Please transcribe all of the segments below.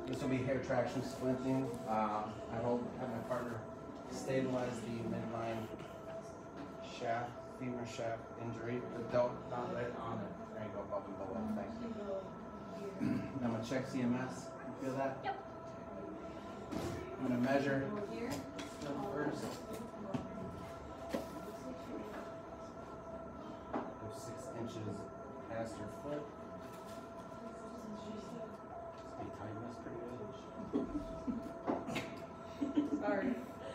This will be hair traction splinting. I have my partner stabilize the midline shaft, femur shaft injury, but not right on it. There you go, above and below. Thank you. I'm gonna check CMS. You feel that? Yep. I'm gonna measure first. Go 6 inches past your foot. Speed tightness pretty good. Sorry.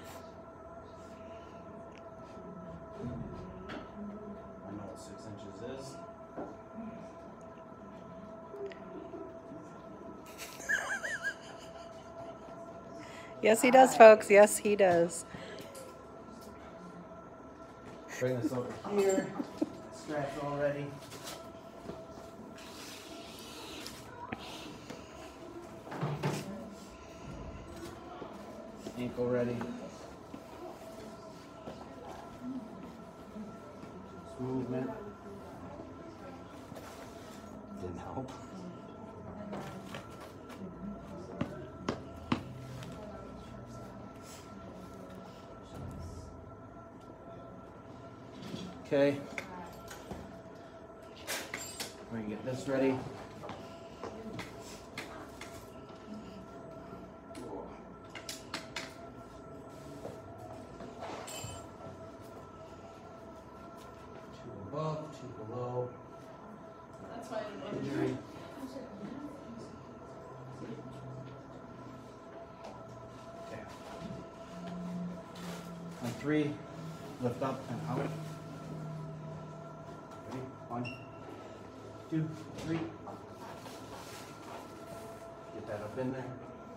I know what 6 inches is. Yes, he does, folks. Yes, he does. Bring this over here. Scratch already. Ankle ready. Movement. Didn't help. Okay. We're gonna get this ready. Two above, two below. That's why I didn't Injury. Okay. On 3, lift up and out. Ready? 1, 2, 3. Get that up in there.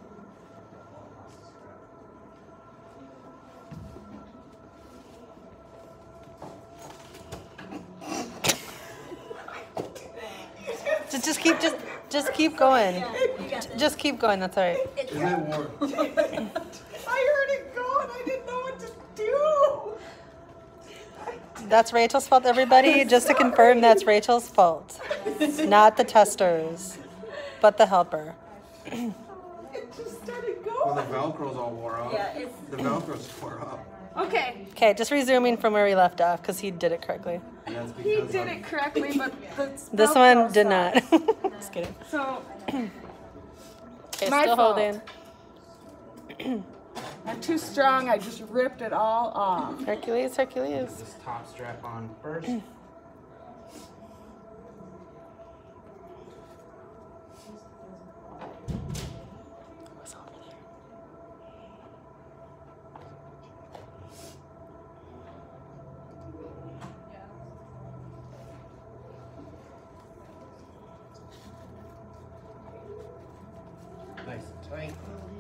Just keep going. Just keep going. That's all right. Isn't it warm? I heard it go and I didn't know what to do. That's Rachel's fault, everybody. Just to confirm, that's Rachel's fault. Not the testers, but the helper. It just started Well, going. the Velcro's all wore out. Yeah, it's The Velcro's tore up. okay. Okay, just resuming from where we left off because he did it correctly. And that's He because did of- it correctly, but the This Velcro one did not. sucks. Just kidding. So Okay, My still fault. holding. I'm too strong. I just ripped it all off. Hercules, Hercules. This top strap on first. What's over there? Nice and tight.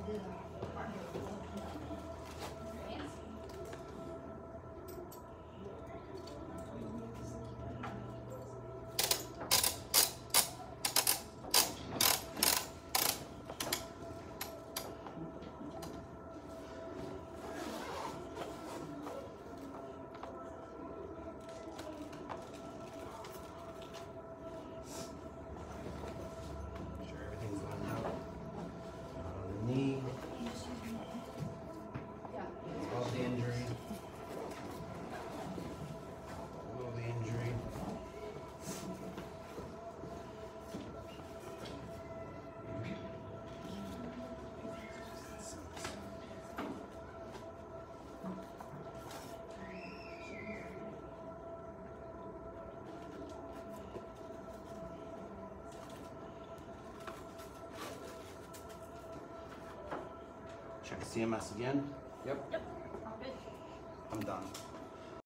Make sure everything's lined up. Not on the knee. Above the injury. Below the injury. Check CMS again. Yep. I'm done.